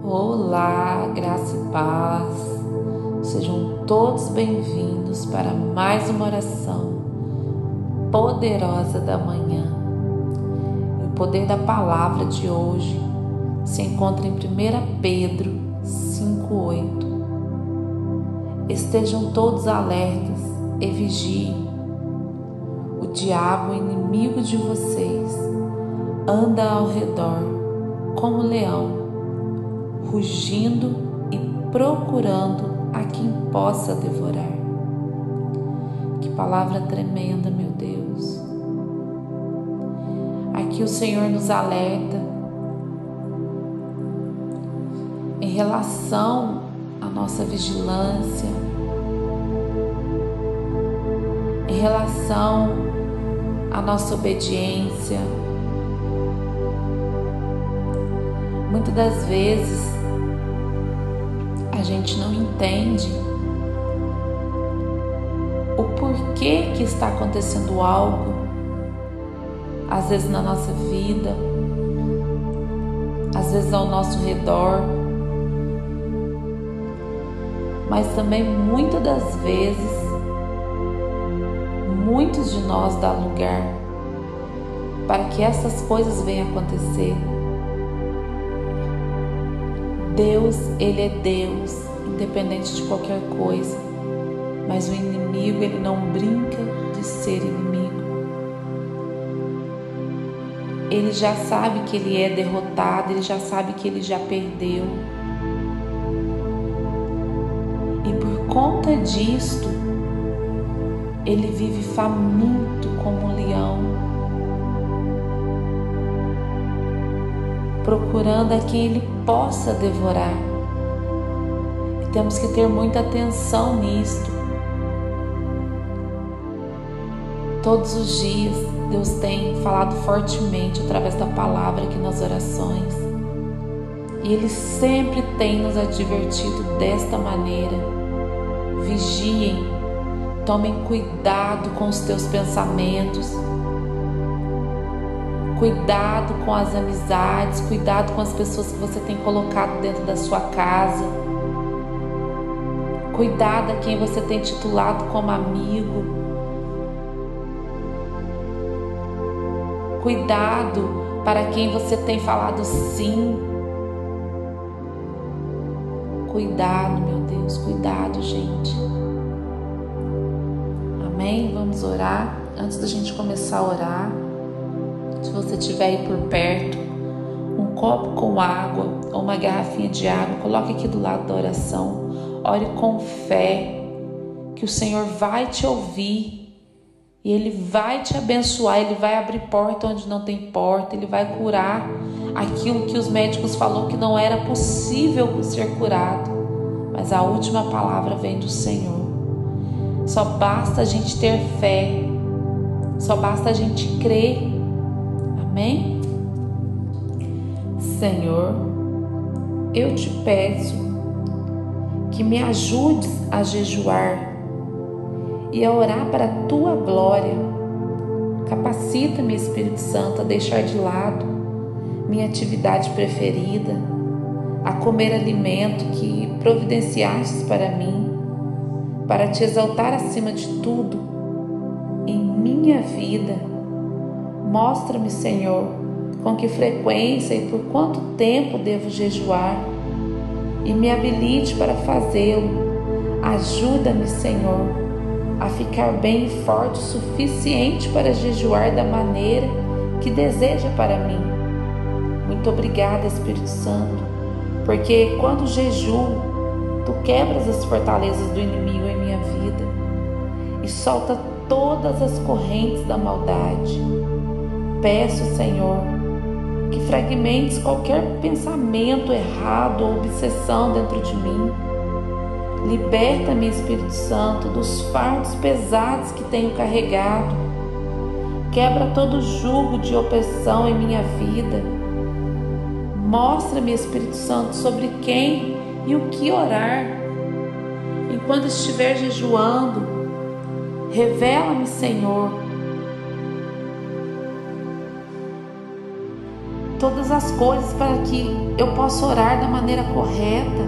Olá, graça e paz. Sejam todos bem-vindos para mais uma oração poderosa da manhã. E o poder da palavra de hoje se encontra em 1 Pedro 5:8. Estejam todos alertas e vigiem. O diabo, inimigo de vocês, anda ao redor como leão, rugindo e procurando a quem possa devorar. Que palavra tremenda, meu Deus. Aqui o Senhor nos alerta em relação à nossa vigilância, em relação à nossa obediência. Muitas das vezes a gente não entende o porquê que está acontecendo algo, às vezes na nossa vida, às vezes ao nosso redor, mas também muitas das vezes, muitos de nós dá lugar para que essas coisas venham acontecer. Deus, Ele é Deus, independente de qualquer coisa, mas o inimigo, ele não brinca de ser inimigo. Ele já sabe que ele é derrotado, ele já sabe que ele já perdeu. E por conta disto, ele vive faminto como um leão, procurando a quem ele possa devorar. E temos que ter muita atenção nisto. Todos os dias Deus tem falado fortemente através da palavra aqui nas orações. E Ele sempre tem nos advertido desta maneira: vigiem, tomem cuidado com os teus pensamentos, cuidado com as amizades, cuidado com as pessoas que você tem colocado dentro da sua casa. Cuidado a quem você tem titulado como amigo. Cuidado para quem você tem falado sim. Cuidado, meu Deus, cuidado, gente. Amém? Vamos orar. Antes da gente começar a orar, se você tiver aí por perto um copo com água ou uma garrafinha de água, coloque aqui do lado da oração. Ore com fé que o Senhor vai te ouvir e Ele vai te abençoar. Ele vai abrir porta onde não tem porta. Ele vai curar aquilo que os médicos falaram que não era possível ser curado. Mas a última palavra vem do Senhor. Só basta a gente ter fé. Só basta a gente crer. Amém? Senhor, eu te peço que me ajudes a jejuar e a orar para a Tua glória. Capacita-me, Espírito Santo, a deixar de lado minha atividade preferida, a comer alimento que providenciastes para mim, para Te exaltar acima de tudo em minha vida. Mostra-me, Senhor, com que frequência e por quanto tempo devo jejuar e me habilite para fazê-lo. Ajuda-me, Senhor, a ficar bem e forte o suficiente para jejuar da maneira que deseja para mim. Muito obrigada, Espírito Santo, porque quando jejuo, Tu quebras as fortalezas do inimigo em minha vida e solta todas as correntes da maldade. Peço, Senhor, que fragmentes qualquer pensamento errado ou obsessão dentro de mim. Liberta-me, Espírito Santo, dos fardos pesados que tenho carregado. Quebra todo jugo de opressão em minha vida. Mostra-me, Espírito Santo, sobre quem e o que orar. Enquanto estiver jejuando, revela-me, Senhor, todas as coisas para que eu possa orar da maneira correta.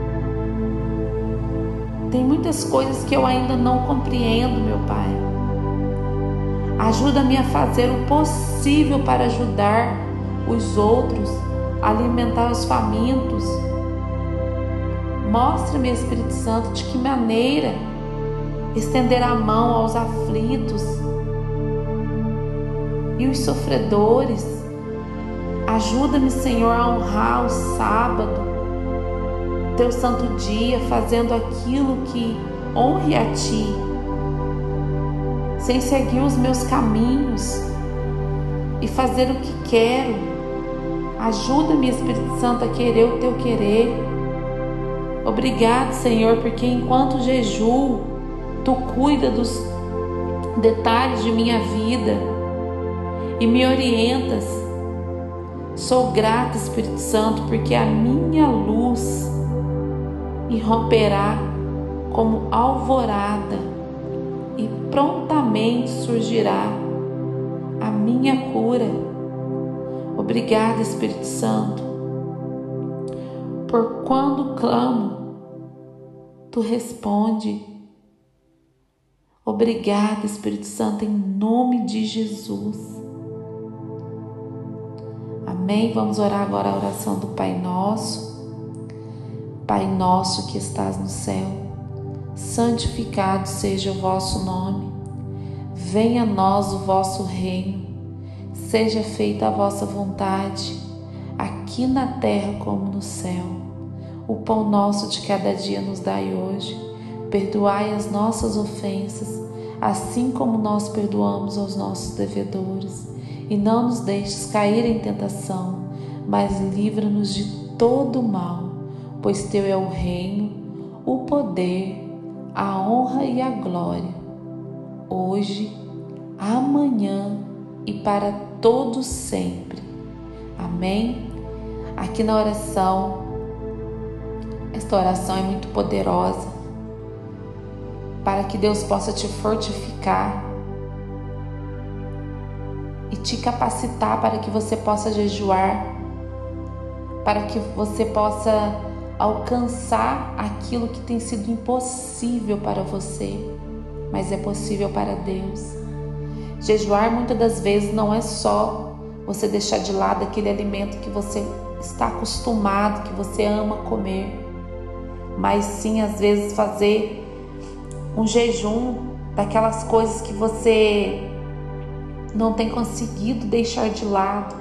Tem muitas coisas que eu ainda não compreendo, meu Pai. Ajuda-me a fazer o possível para ajudar os outros, a alimentar os famintos. Mostra-me, Espírito Santo, de que maneira estender a mão aos aflitos e os sofredores. Ajuda-me, Senhor, a honrar o sábado, teu santo dia, fazendo aquilo que honre a Ti, sem seguir os meus caminhos e fazer o que quero. Ajuda-me, Espírito Santo, a querer o Teu querer. Obrigado, Senhor, porque enquanto jejuo, Tu cuida dos detalhes de minha vida e me orientas. Sou grata, Espírito Santo, porque a minha luz irromperá como alvorada e prontamente surgirá a minha cura. Obrigada, Espírito Santo, por quando clamo, Tu responde. Obrigada, Espírito Santo, em nome de Jesus. Amém? Vamos orar agora a oração do Pai Nosso. Pai nosso que estás no céu, santificado seja o vosso nome. Venha a nós o vosso reino. Seja feita a vossa vontade, aqui na terra como no céu. O pão nosso de cada dia nos dai hoje. Perdoai as nossas ofensas, assim como nós perdoamos aos nossos devedores. E não nos deixes cair em tentação, mas livra-nos de todo o mal, pois Teu é o reino, o poder, a honra e a glória, hoje, amanhã e para todos sempre. Amém? Aqui na oração, esta oração é muito poderosa, para que Deus possa te fortificar e te capacitar para que você possa jejuar, para que você possa alcançar aquilo que tem sido impossível para você, mas é possível para Deus. Jejuar muitas das vezes não é só você deixar de lado aquele alimento que você está acostumado, que você ama comer, mas sim às vezes fazer um jejum daquelas coisas que você não tem conseguido deixar de lado.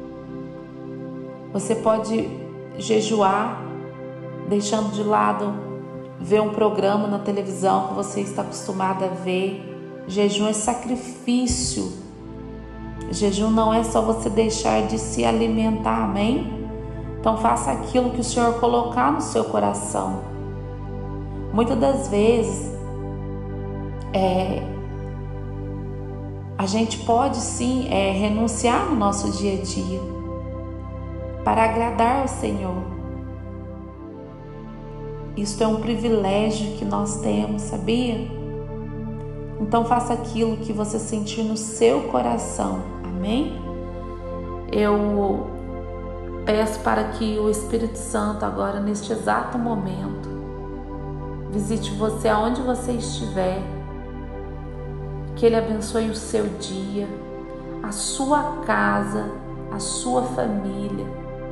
Você pode jejuar deixando de lado ver um programa na televisão que você está acostumado a ver. Jejum é sacrifício. Jejum não é só você deixar de se alimentar, amém? Então faça aquilo que o Senhor colocar no seu coração. Muitas das vezes a gente pode sim renunciar no nosso dia a dia para agradar ao Senhor. Isto é um privilégio que nós temos, sabia? Então faça aquilo que você sentir no seu coração, amém? Eu peço para que o Espírito Santo agora, neste exato momento, visite você aonde você estiver, que Ele abençoe o seu dia, a sua casa, a sua família.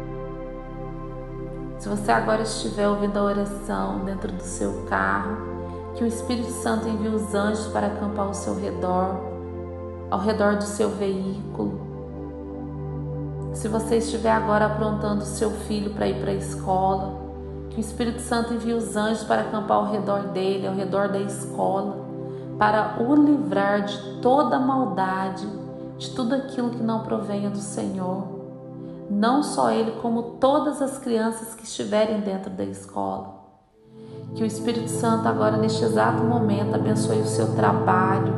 Se você agora estiver ouvindo a oração dentro do seu carro, que o Espírito Santo envie os anjos para acampar ao seu redor, ao redor do seu veículo. Se você estiver agora aprontando o seu filho para ir para a escola, que o Espírito Santo envie os anjos para acampar ao redor dele, ao redor da escola, para o livrar de toda maldade, de tudo aquilo que não provenha do Senhor. Não só ele, como todas as crianças que estiverem dentro da escola. Que o Espírito Santo agora, neste exato momento, abençoe o seu trabalho,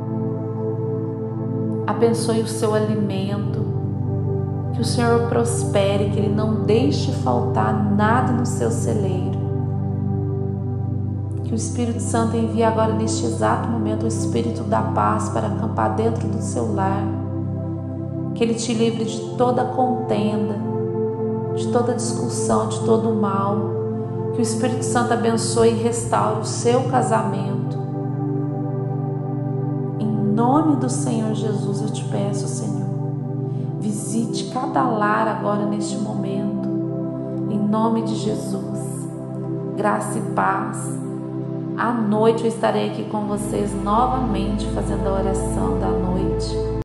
abençoe o seu alimento, que o Senhor prospere, que Ele não deixe faltar nada no seu celeiro. Que o Espírito Santo envie agora, neste exato momento, o Espírito da paz para acampar dentro do seu lar. Que Ele te livre de toda contenda, de toda discussão, de todo mal. Que o Espírito Santo abençoe e restaure o seu casamento. Em nome do Senhor Jesus eu te peço, Senhor, visite cada lar agora neste momento. Em nome de Jesus. Graça e paz. À noite eu estarei aqui com vocês novamente fazendo a oração da noite.